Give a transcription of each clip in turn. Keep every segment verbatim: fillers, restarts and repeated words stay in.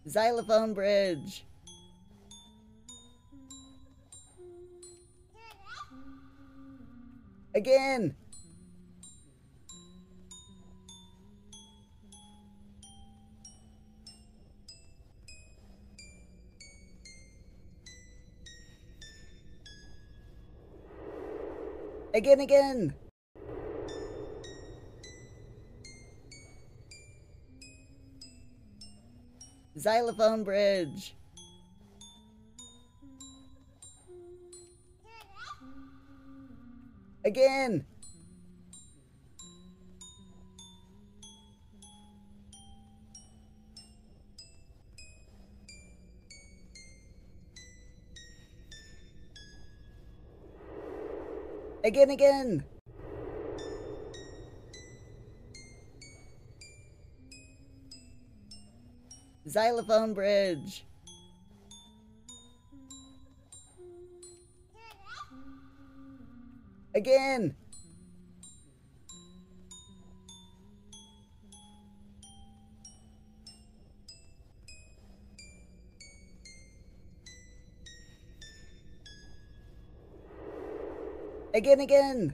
Xylophone bridge. Again. Again, again. Xylophone bridge. Again. Again, again. Xylophone bridge. Again. Again, again.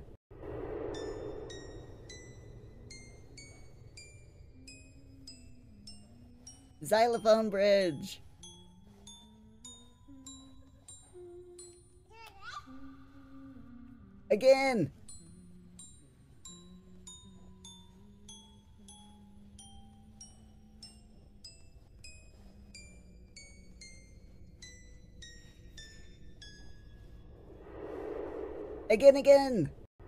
Xylophone bridge. Again. Again, again.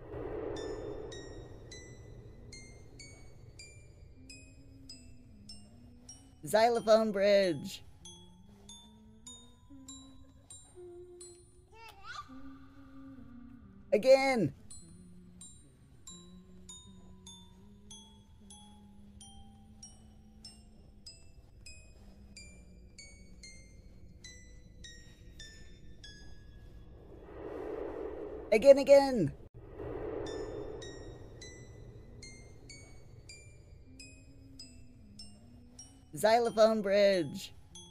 Xylophone bridge. Again. Again, again. Xylophone bridge.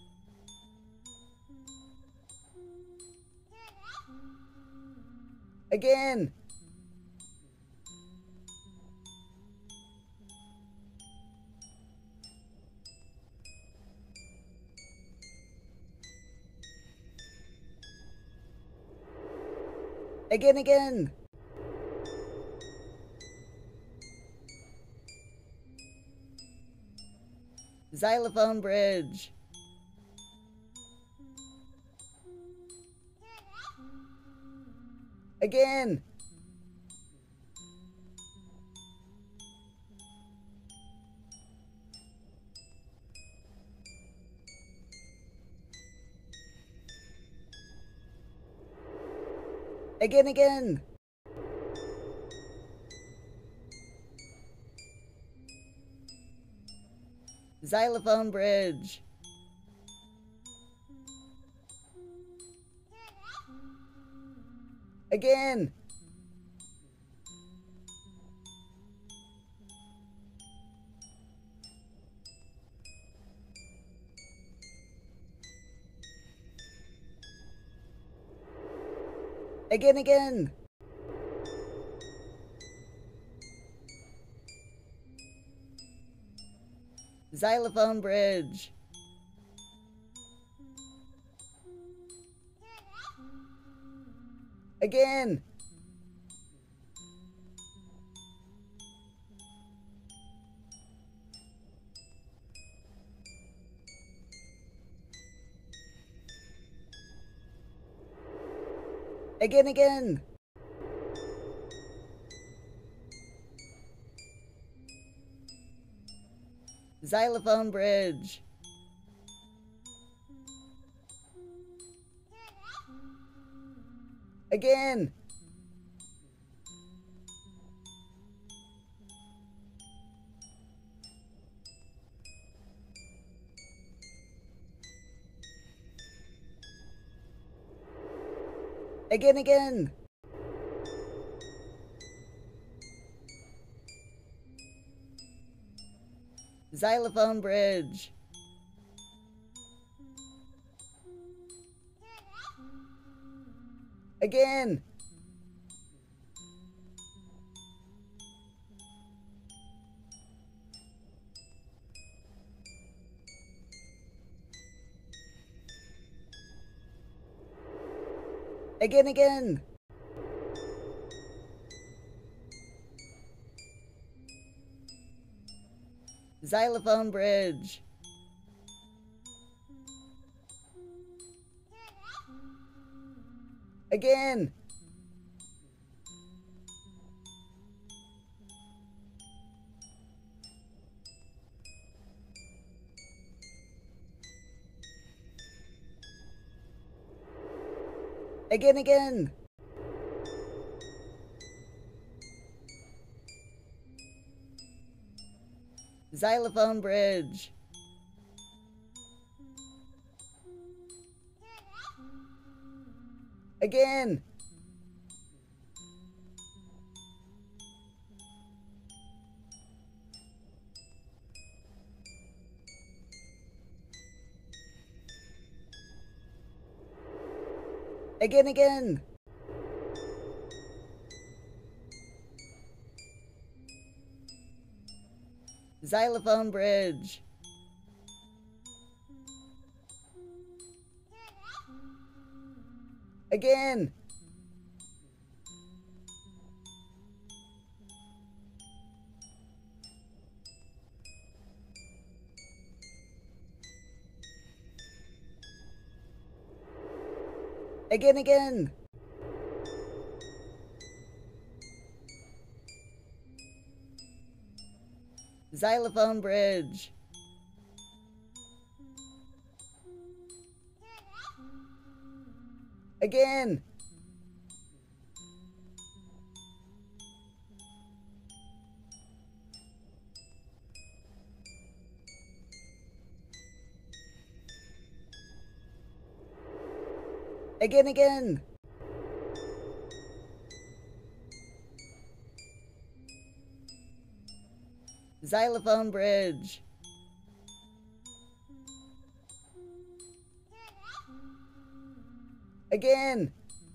Again. Again, again. Xylophone bridge. Again. Again, again. Xylophone bridge. Again. Again, again. Xylophone bridge. Again. Again, again. Xylophone bridge. Again. Again, again. Xylophone bridge. Again. Again, again. Xylophone bridge. Again. Again, again. Xylophone bridge. Again. Again, again. Xylophone bridge. Again. Again, again. Xylophone bridge. Again. Again, again. Xylophone bridge. Again.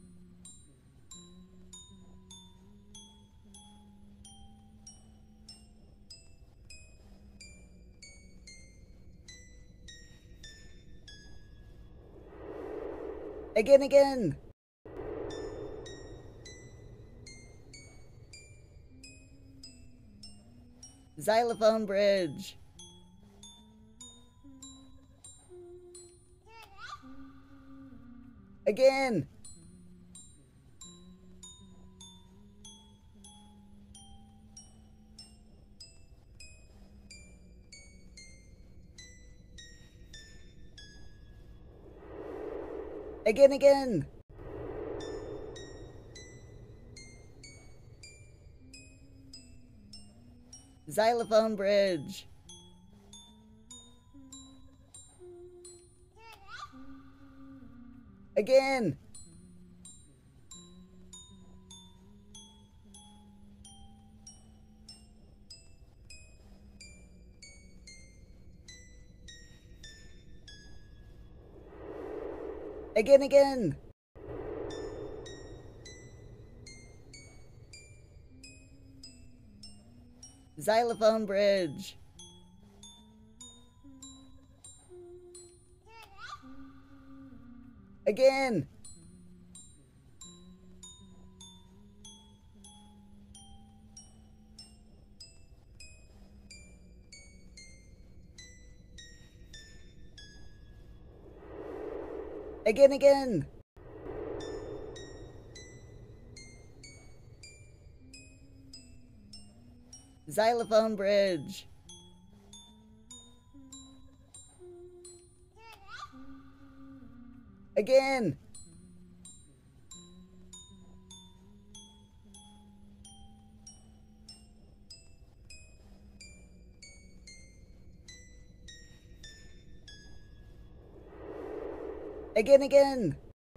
Again, again. Xylophone bridge. Again. Again, again. Xylophone bridge. Again. Again, again. Xylophone bridge. Again. Again, again. Xylophone bridge. Again. Again, again.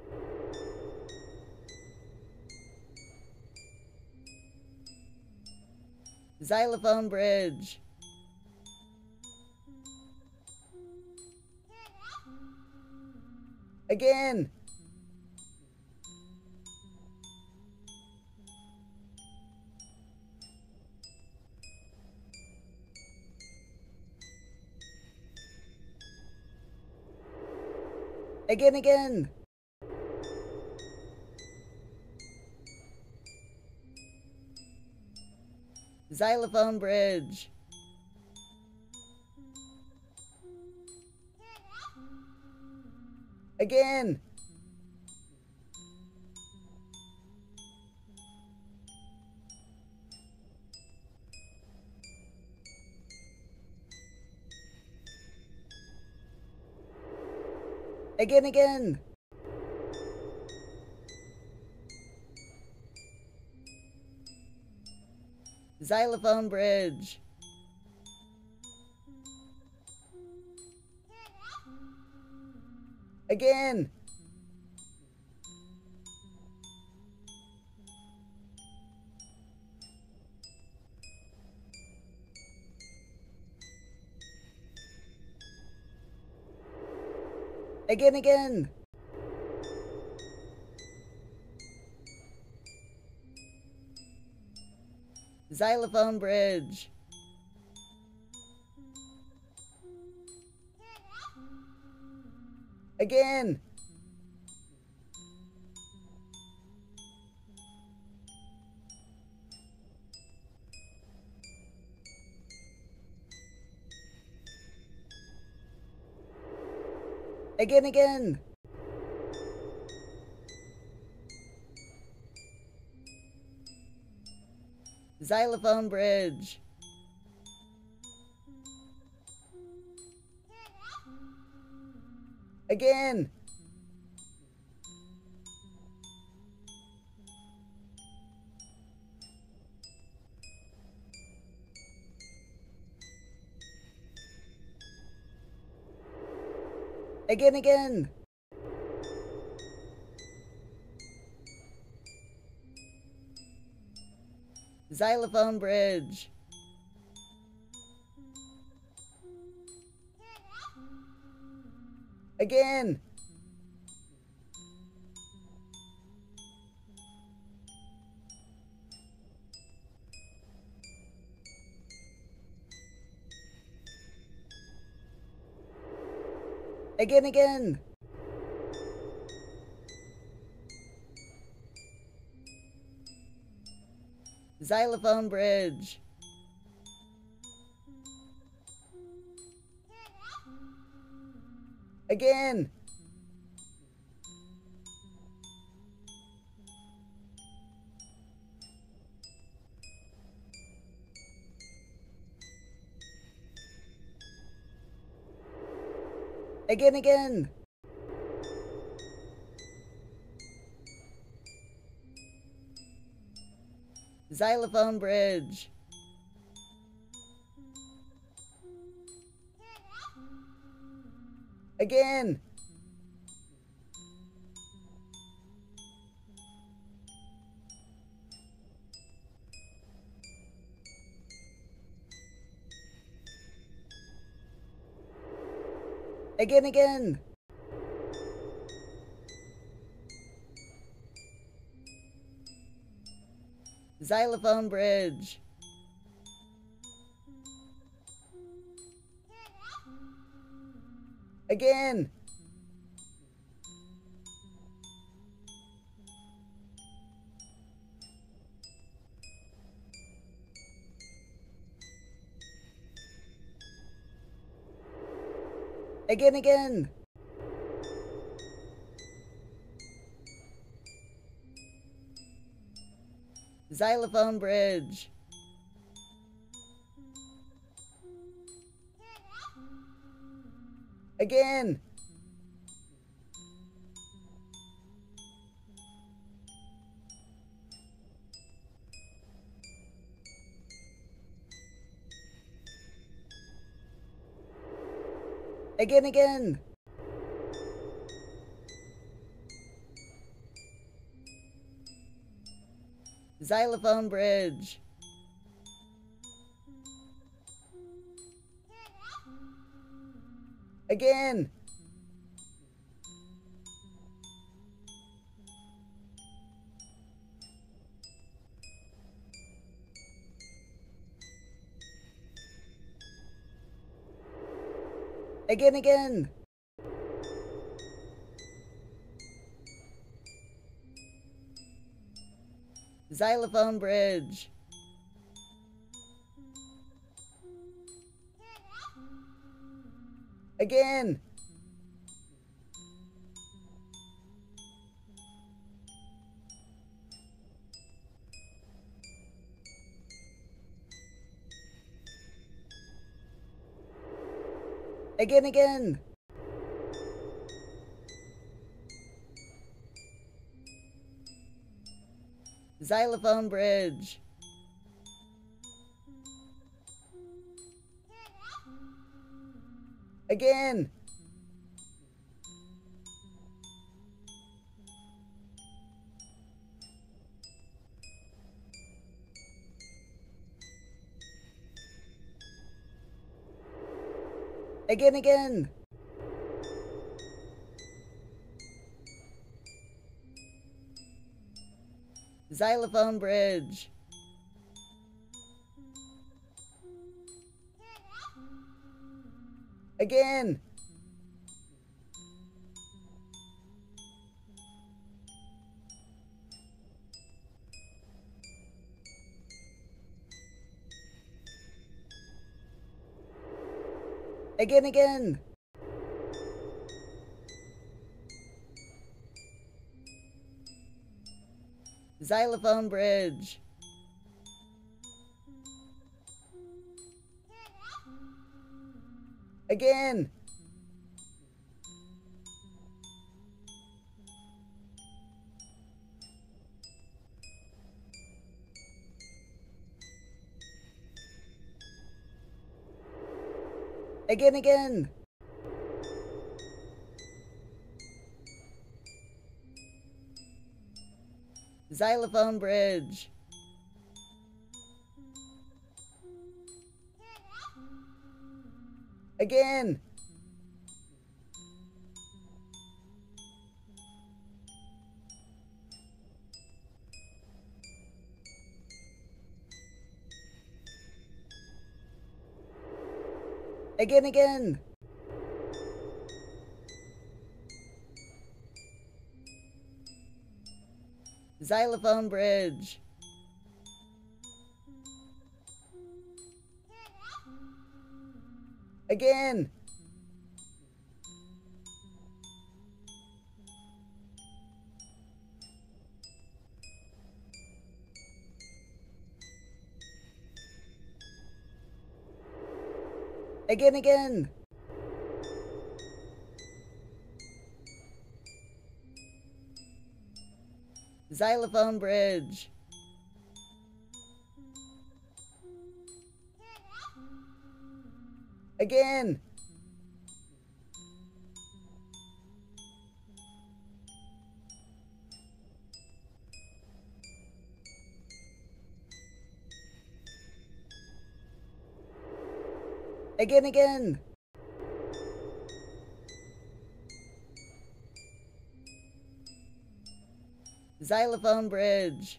Xylophone bridge. Again. Again, again. Xylophone bridge. Again. Again, again. Xylophone bridge. Again. Again, again. Xylophone bridge. Again. Again, again. Xylophone bridge. Again. Again, again. Xylophone bridge. Again. Again, again. Xylophone bridge. Again. Again, again. Xylophone bridge. Again. Again, again. Xylophone bridge. Again. Again, again. Xylophone bridge. Again. Again, again. Xylophone bridge. Again. Again, again. Xylophone bridge. Again. Again, again. Xylophone bridge. Again. Again, again. Xylophone bridge. Again. Again, again. Xylophone bridge. Again. Again, again. Xylophone bridge. Again. Again, again. Xylophone bridge. Again. Again, again. Xylophone bridge. Again. Again, again. Xylophone bridge.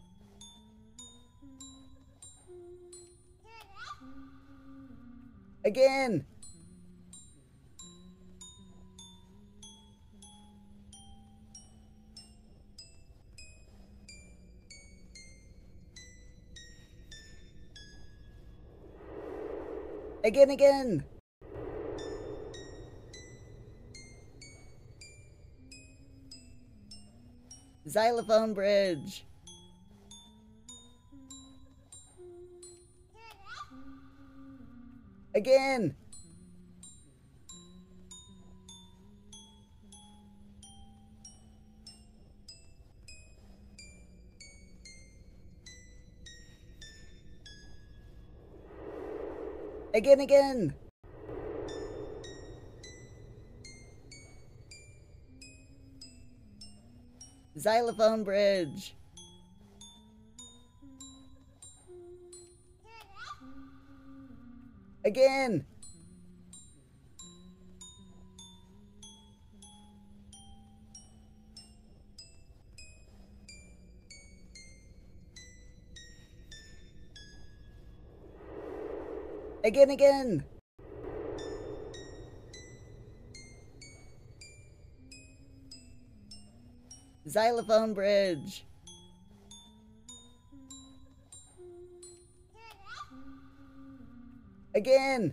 Again. Again, again. Xylophone bridge. Again. Again, again. Xylophone bridge. Again. Again, again. Xylophone bridge. Again.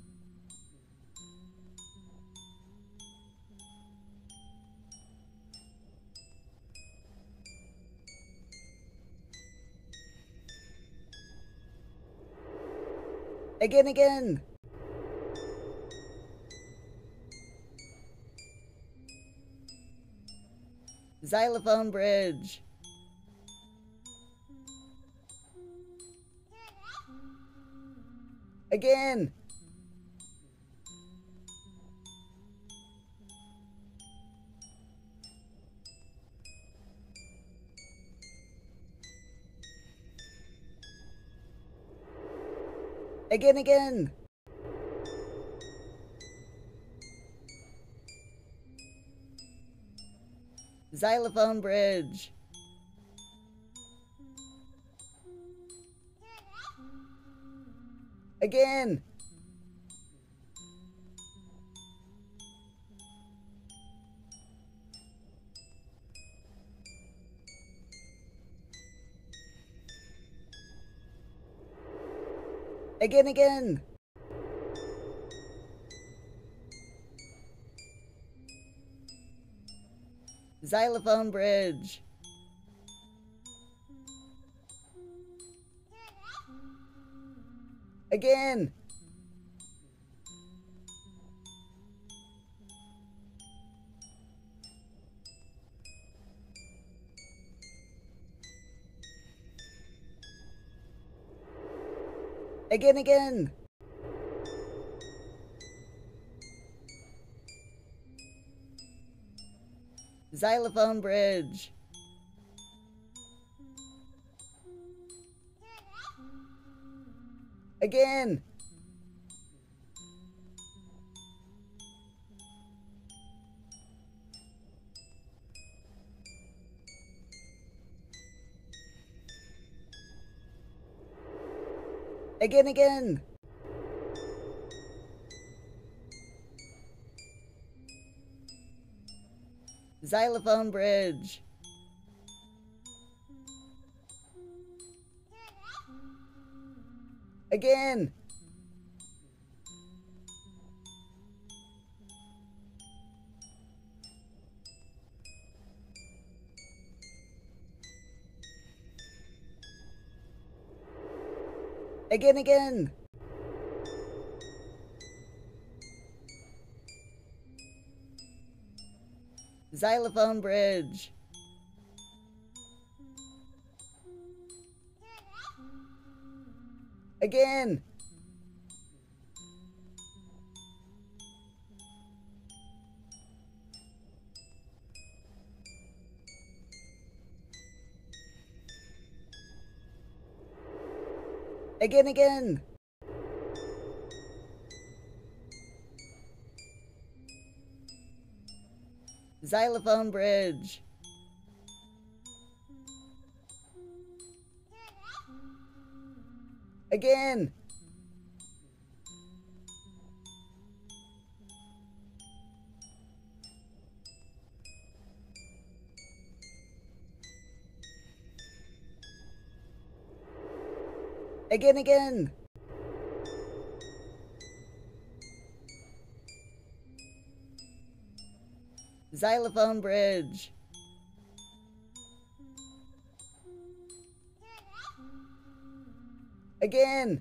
Again, again. Xylophone bridge. Again. Again, again. Xylophone bridge. Again. Again, again. Xylophone bridge. Again. Again, again. Xylophone bridge. Again. Again, again. Xylophone bridge. Again. Again, again. Xylophone bridge. Again. Again, again. Xylophone bridge. Again. Again, again. Xylophone bridge. Again.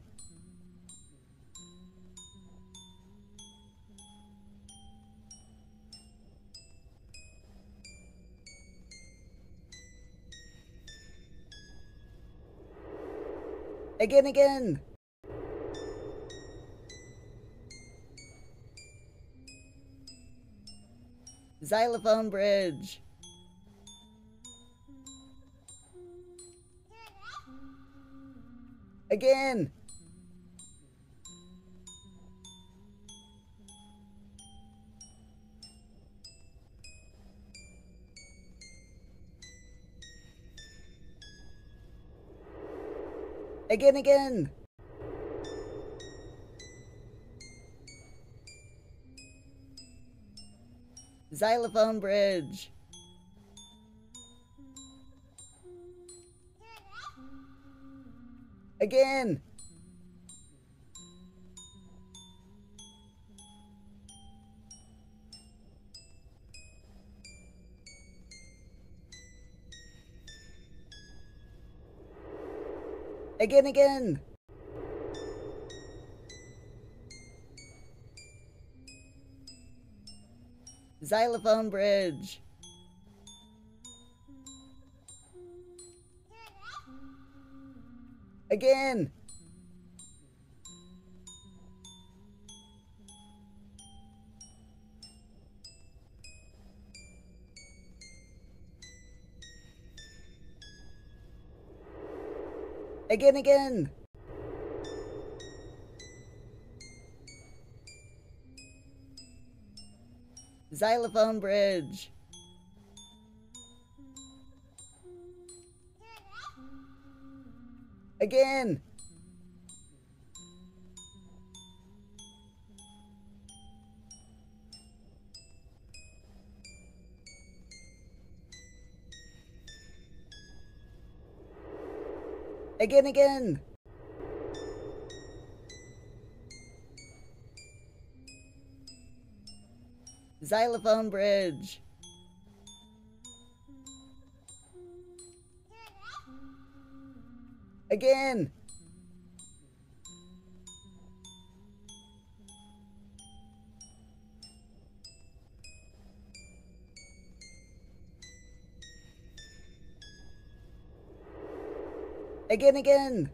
Again, again. Xylophone bridge. Again. Again, again. Xylophone bridge. Again. Again, again. Xylophone bridge. Again. Again, again. Xylophone bridge. Again. Again, again. Xylophone bridge. Again. Again, again.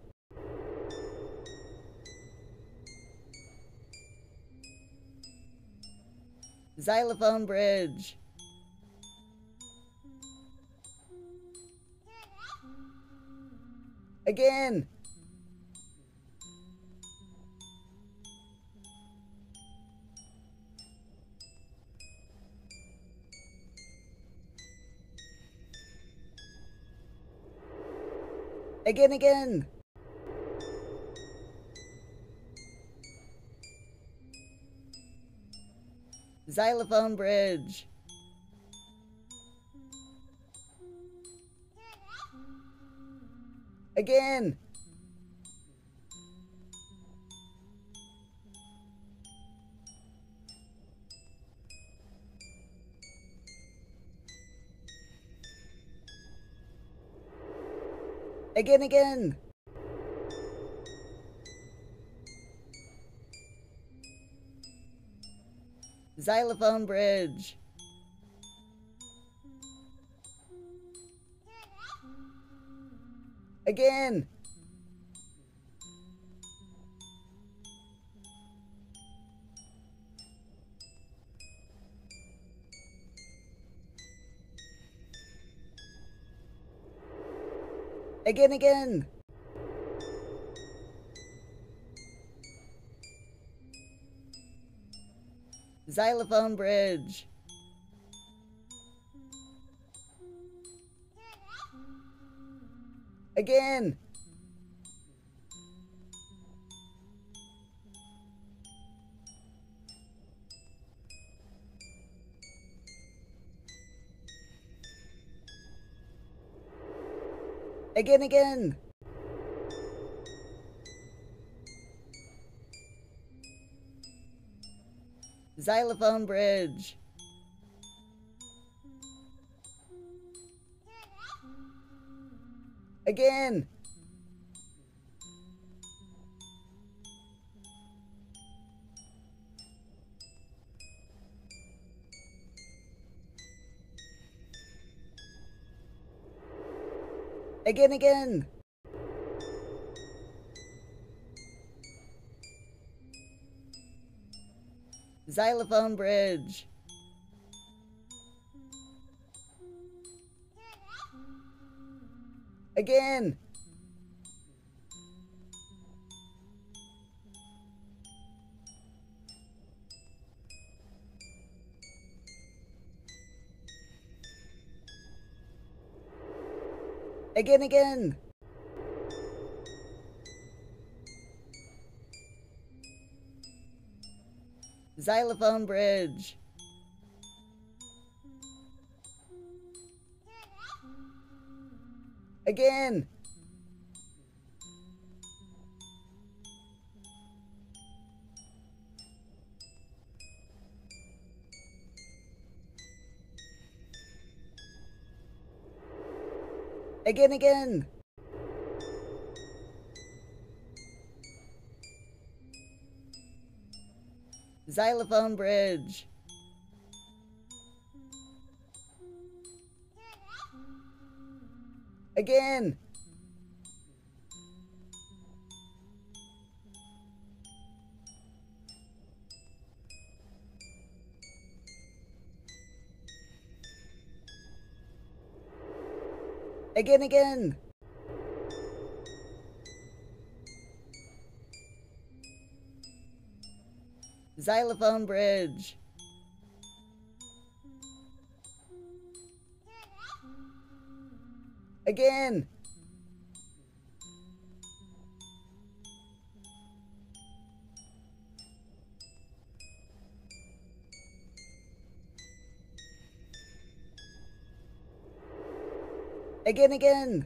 Xylophone bridge. Again. Again, again. Xylophone bridge. Again. Again, again. Xylophone bridge. Again. Again, again. Xylophone bridge. Again. Again, again. Xylophone bridge. Again. Again, again. Xylophone bridge. Again. Again, again. Xylophone bridge. Again. Again, again. Xylophone bridge. Again. Again, again. Xylophone bridge. Again. Again, again.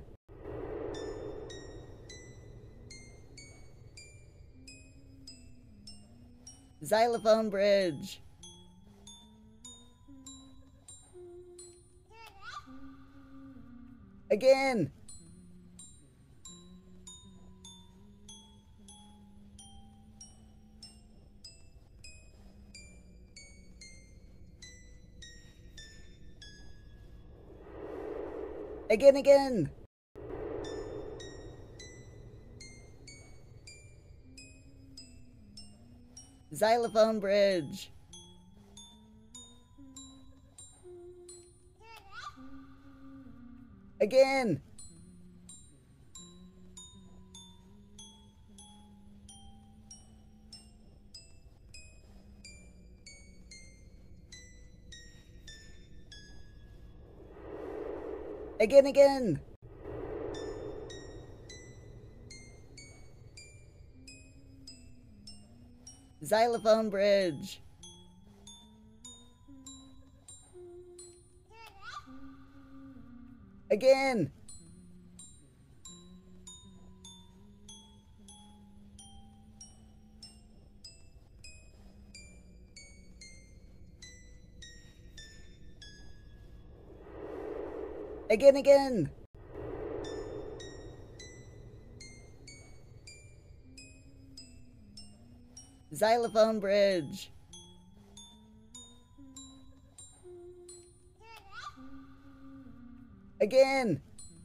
Xylophone bridge. Again. Again, again. Xylophone bridge. Again. Again, again. Xylophone bridge. Again. Again, again. Xylophone bridge. Again.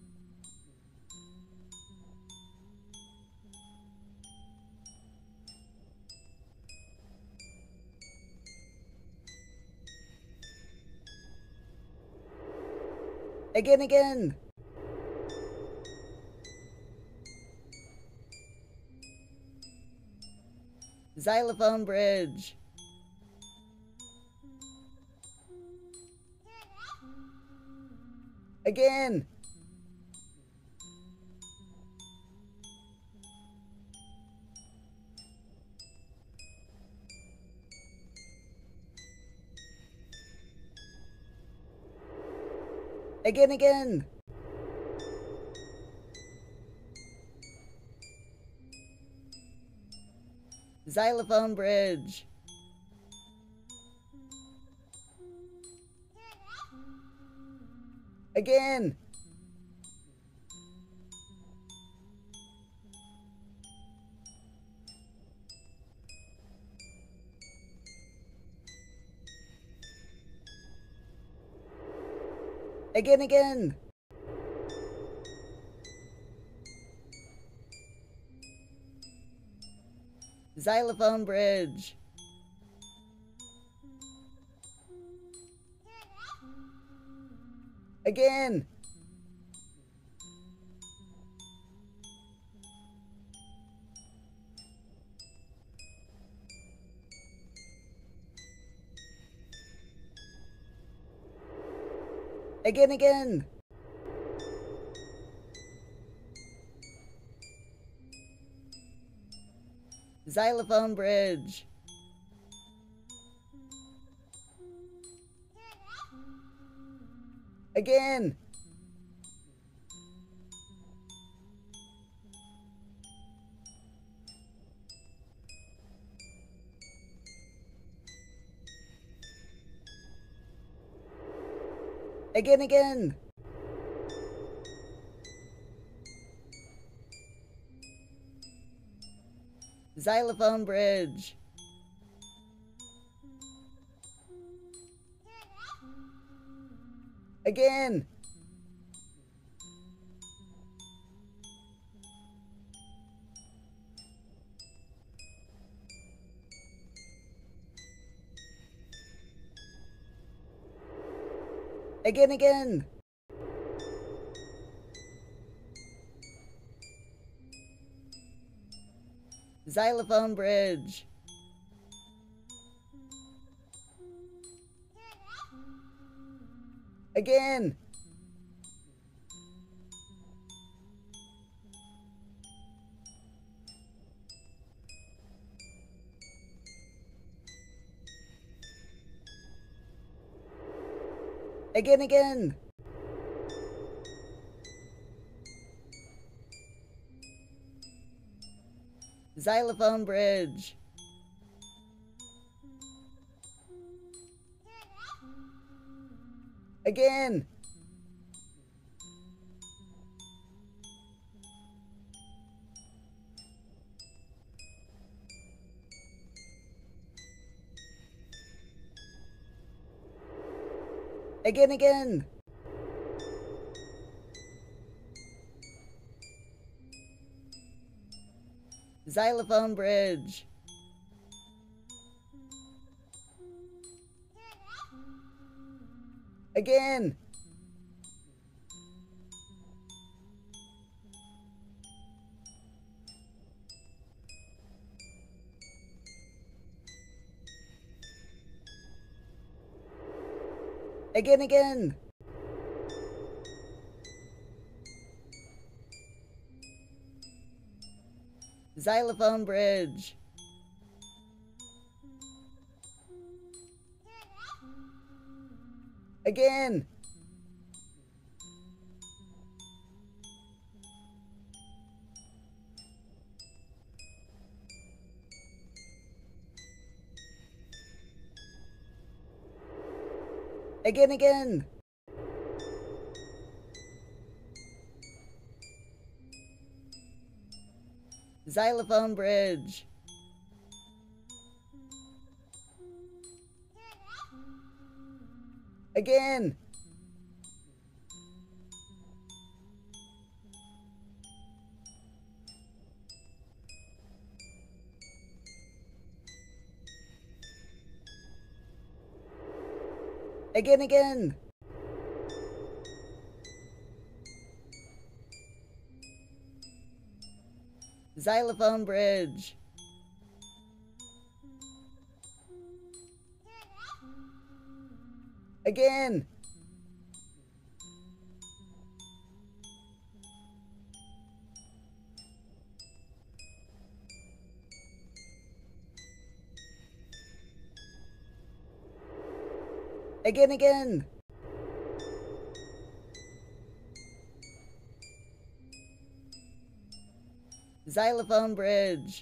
Again, again. Xylophone bridge. Again. Again, again. Xylophone bridge. Again. Again, again. Xylophone bridge. Again. Again, again. Xylophone bridge. Again. Again, again. Xylophone bridge. Again. Again, again. Xylophone bridge. Again. Again, again. Xylophone bridge. Again. Again, again. Xylophone bridge. Again. Again, again. Xylophone bridge. Again. Again, again. Xylophone bridge. Again. Again, again. Xylophone bridge. Again. Again, again. Xylophone bridge.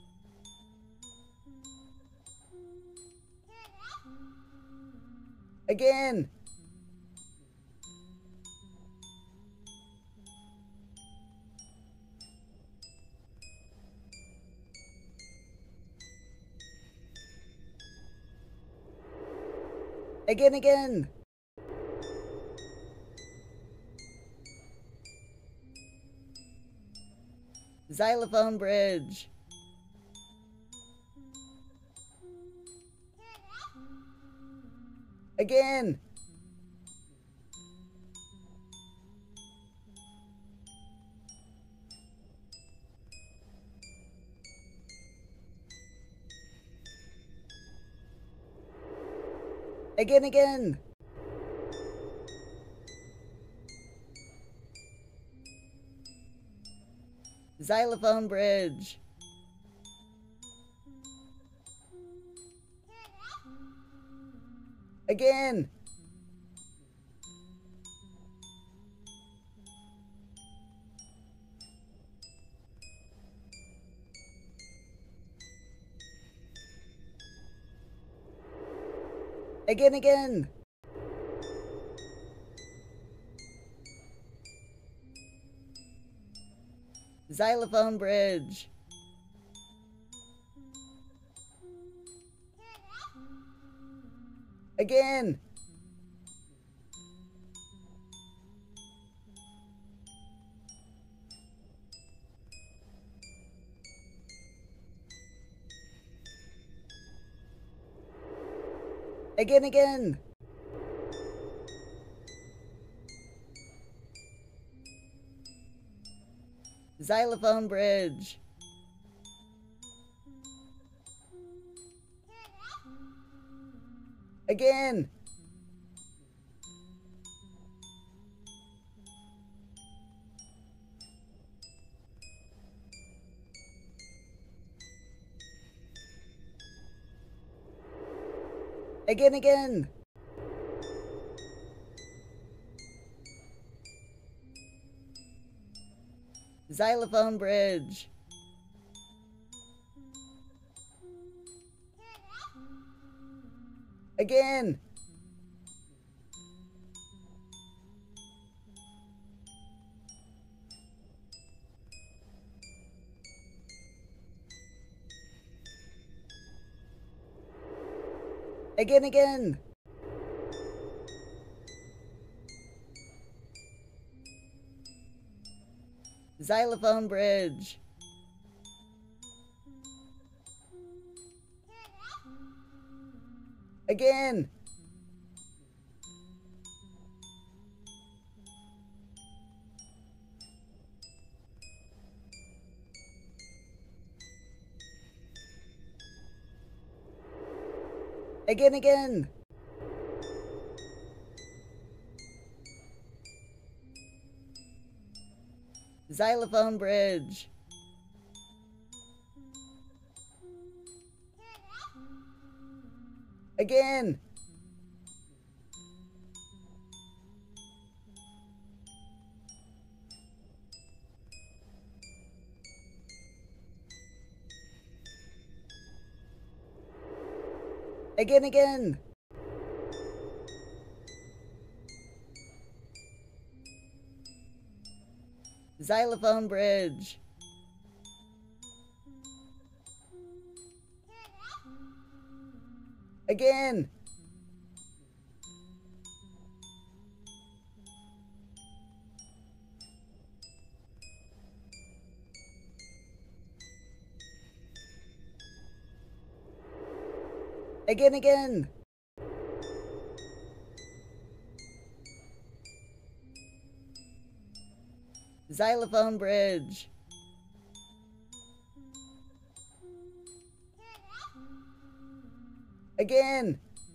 Again. Again, again. Xylophone bridge. Again. Again, again. Xylophone bridge. Again. Again, again. Xylophone bridge. Again. Again, again. Xylophone bridge. Again. Again, again. Xylophone bridge. Again. Again, again. Xylophone bridge. Again. Again, again. Xylophone bridge. Again. Again, again. Xylophone bridge. Again. Again, again. Xylophone bridge. Again.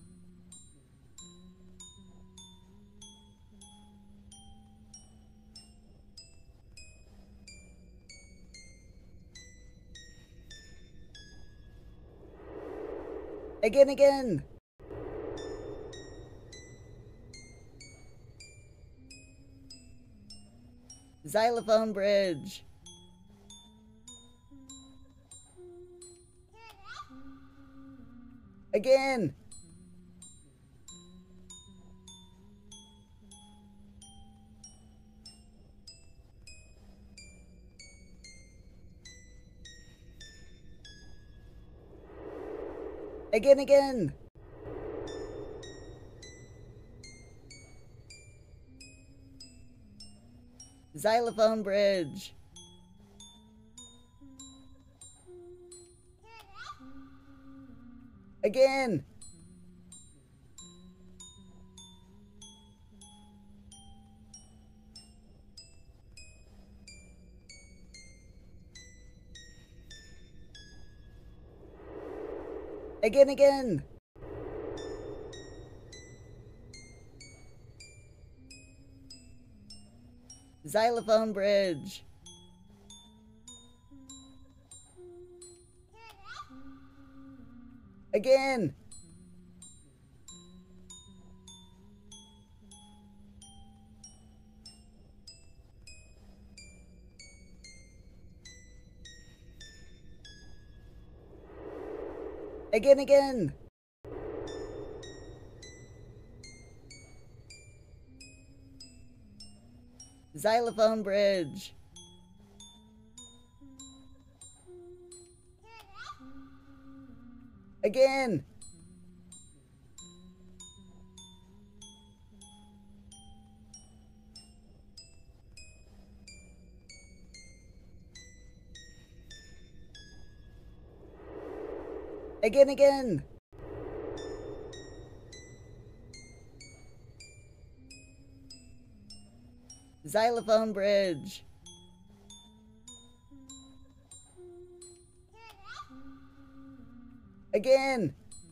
Again, again. Xylophone bridge. Again. Again, again. Xylophone bridge. Again. Again, again. Xylophone bridge. Again. Again, again. Xylophone bridge. Again. Again, again. Xylophone bridge. Again.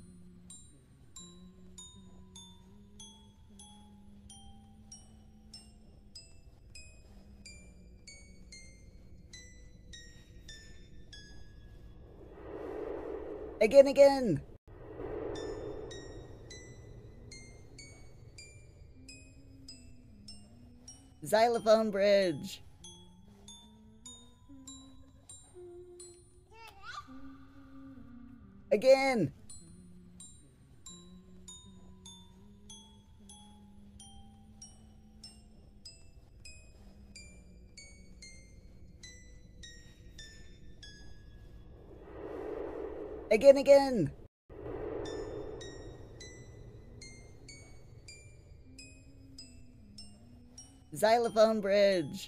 Again, again. Xylophone bridge. Again. Again, again. Xylophone bridge.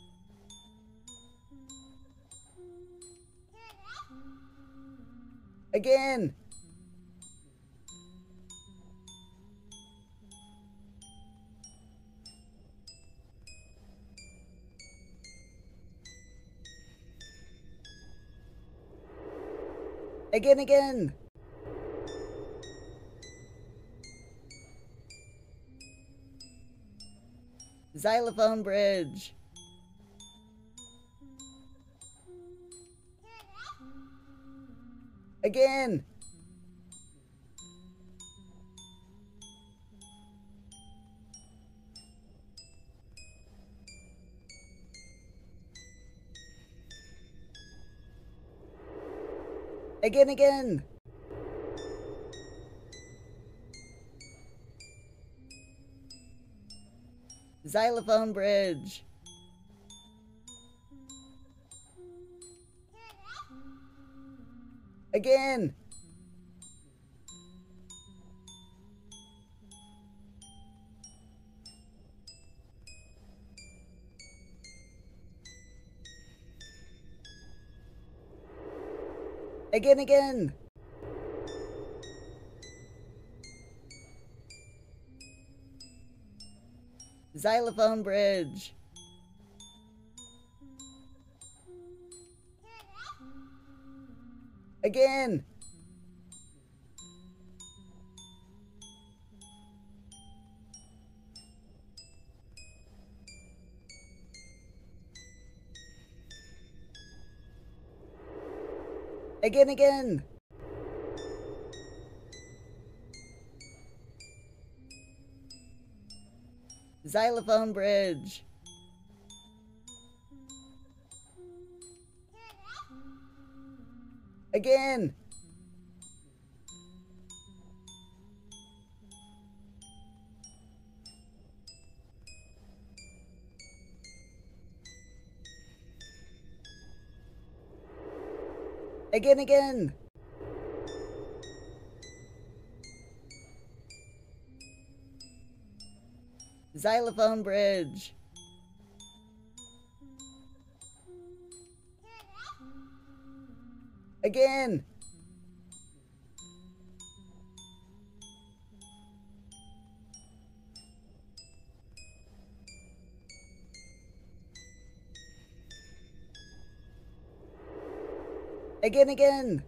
Again. Again, again. Xylophone bridge. Again. Again, again. Xylophone bridge. Again. Again, again. Xylophone bridge. Again. Again, again. Xylophone bridge. Again. Again, again. Xylophone bridge. Again. Again, again.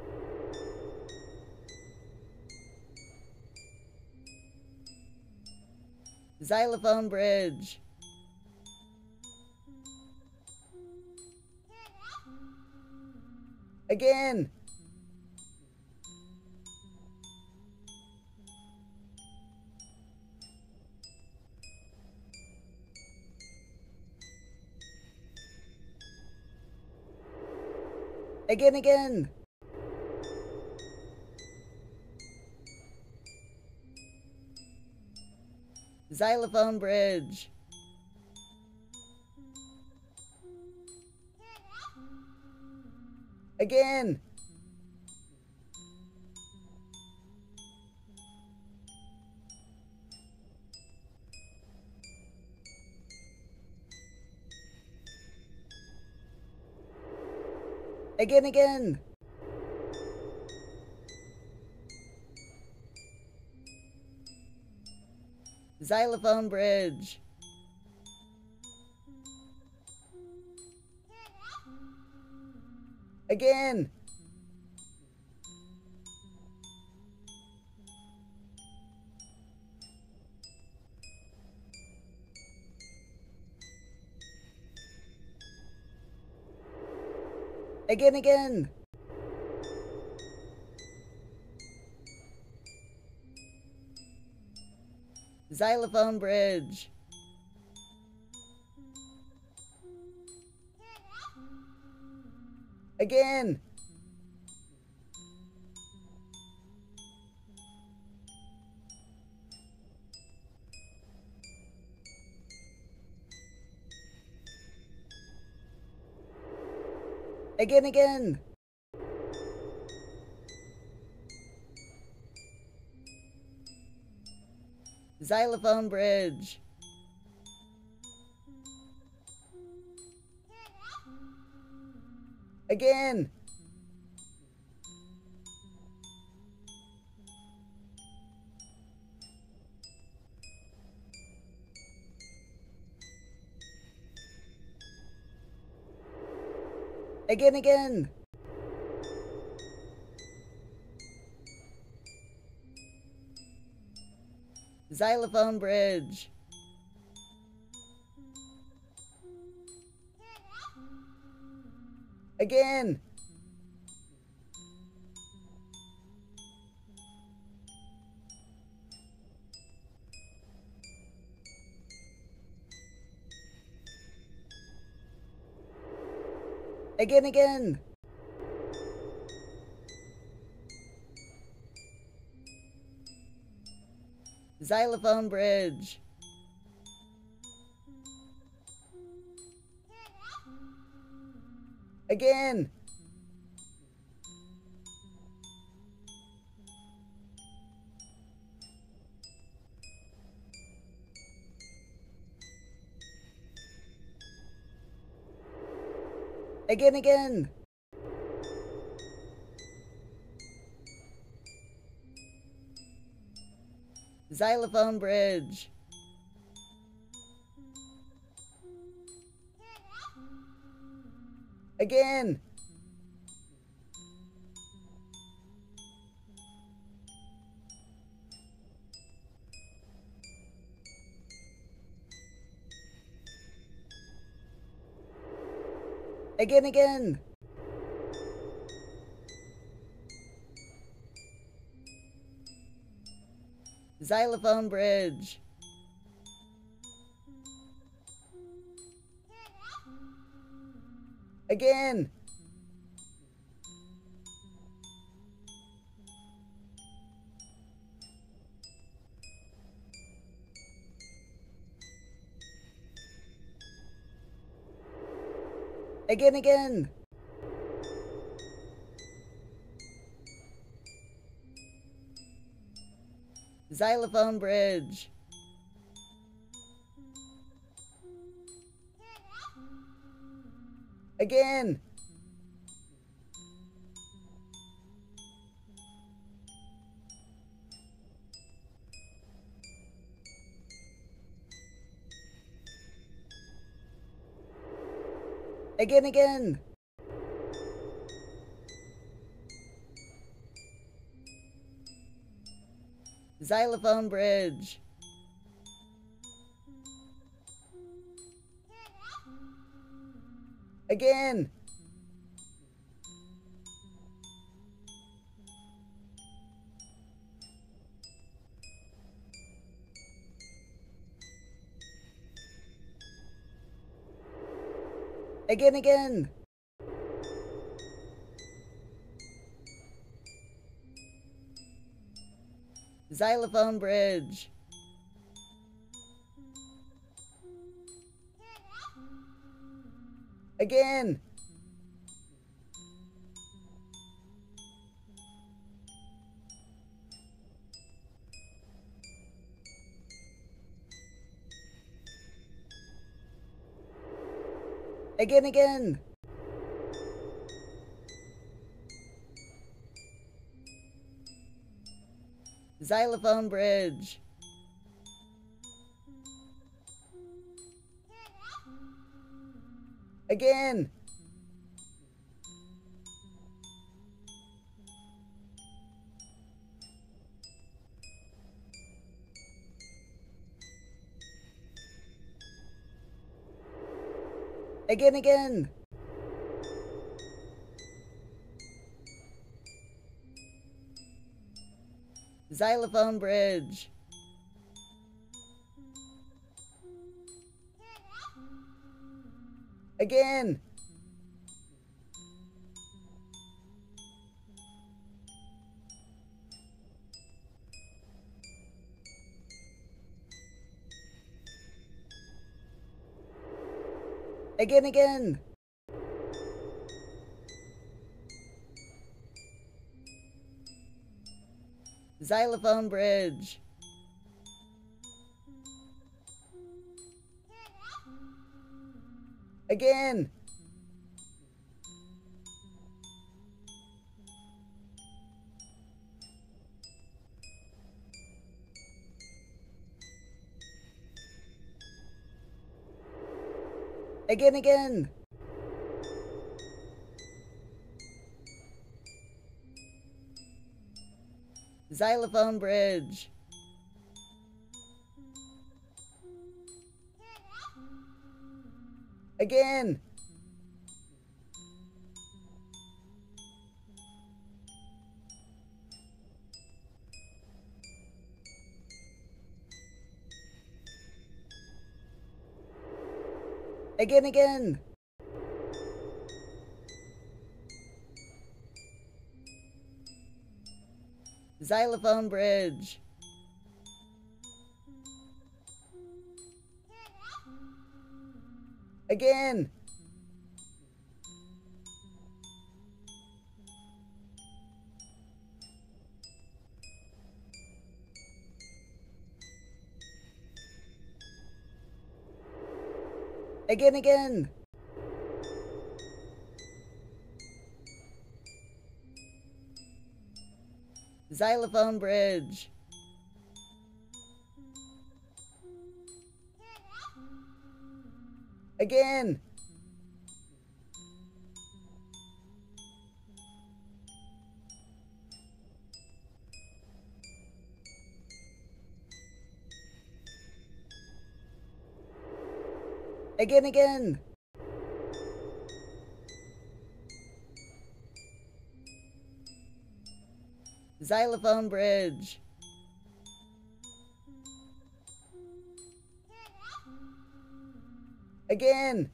Xylophone bridge. Again. Again, again. Xylophone bridge. Again. Again, again. Xylophone bridge. Again. Again, again. Xylophone bridge. Again. Again, again. Xylophone bridge. Again. Again, again. Xylophone bridge. Again. Again, again. Xylophone bridge. Again. Again, again. Xylophone bridge. Again. Again, again. Xylophone bridge. Again. Again, again. Xylophone bridge. Again. Again, again. Xylophone bridge. Again. Again, again. Xylophone bridge. Again. Again, again. Xylophone bridge. Again. Again, again. Xylophone bridge. Again. Again, again. Xylophone bridge. Again. Again, again. Xylophone bridge. Again. Again, again. Xylophone bridge. Again. Again, again. Xylophone bridge. Again. Again, again. Xylophone bridge. Again.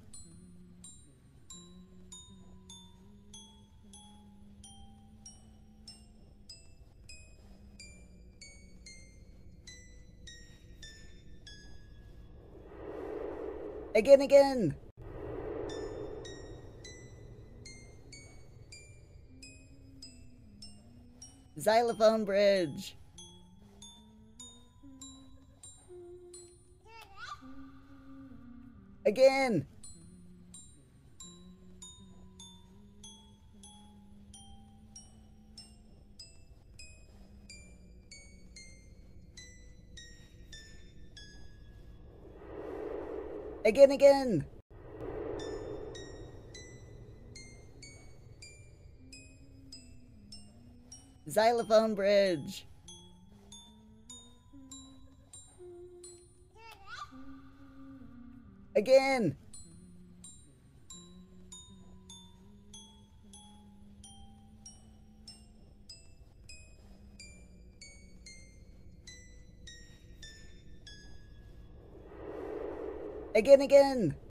Again, again. Xylophone bridge. Again. Again, again. Xylophone bridge. Again. Again, again.